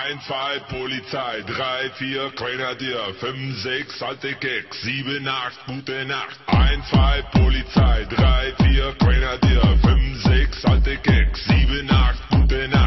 1, 2, Polizei, 3, 4, Grenadier, 5, 6, alte Keks, 7, 8, gute Nacht. 1, 2, Polizei, 3, 4, Grenadier, 5, 6, alte Keks, 7, 8, gute Nacht.